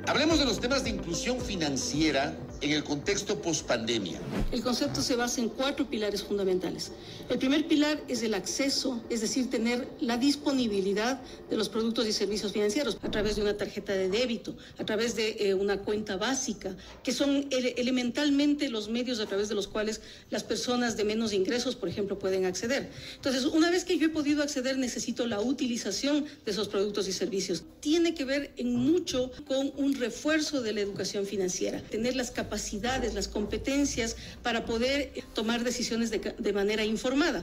Hablemos de los temas de inclusión financiera en el contexto pospandemia. El concepto se basa en 4 pilares fundamentales. El primer pilar es el acceso, es decir, tener la disponibilidad de los productos y servicios financieros a través de una tarjeta de débito, a través de una cuenta básica, que son elementalmente los medios a través de los cuales las personas de menos ingresos, por ejemplo, pueden acceder. Entonces, una vez que yo he podido acceder, necesito la utilización de esos productos y servicios. Tiene que ver en mucho con un refuerzo de la educación financiera, tener las capacidades, las competencias para poder tomar decisiones de manera informada.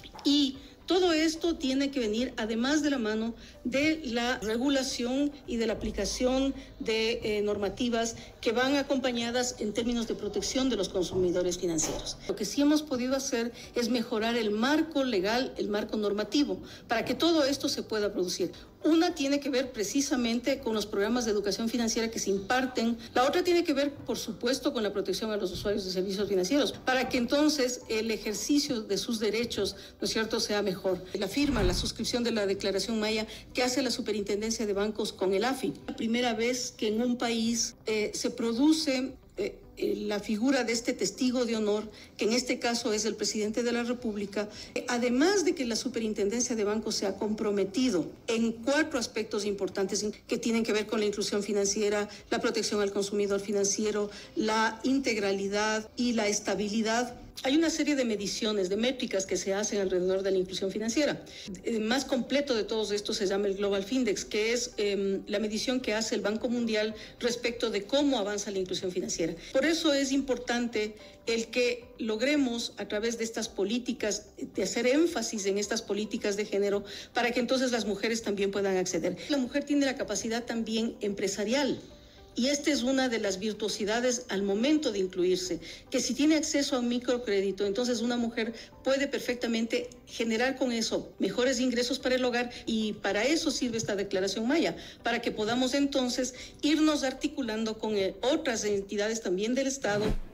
Y todo esto tiene que venir además de la mano de la regulación y de la aplicación de normativas que van acompañadas en términos de protección de los consumidores financieros. Lo que sí hemos podido hacer es mejorar el marco legal, el marco normativo, para que todo esto se pueda producir. Una tiene que ver precisamente con los programas de educación financiera que se imparten. La otra tiene que ver, por supuesto, con la protección a los usuarios de servicios financieros, para que entonces el ejercicio de sus derechos, ¿no es cierto?, sea mejor. La firma, la suscripción de la Declaración Maya que hace la Superintendencia de Bancos con el AFI. La primera vez que en un país se produce la figura de este testigo de honor, que en este caso es el presidente de la República, además de que la Superintendencia de Bancos se ha comprometido en 4 aspectos importantes que tienen que ver con la inclusión financiera, la protección al consumidor financiero, la integralidad y la estabilidad. Hay una serie de mediciones, de métricas que se hacen alrededor de la inclusión financiera. El más completo de todos estos se llama el Global Findex, que es la medición que hace el Banco Mundial respecto de cómo avanza la inclusión financiera. Por eso es importante el que logremos a través de estas políticas, de hacer énfasis en estas políticas de género, para que entonces las mujeres también puedan acceder. La mujer tiene la capacidad también empresarial. Y esta es una de las virtuosidades al momento de incluirse, que si tiene acceso a un microcrédito, entonces una mujer puede perfectamente generar con eso mejores ingresos para el hogar, y para eso sirve esta Declaración Maya, para que podamos entonces irnos articulando con otras entidades también del Estado.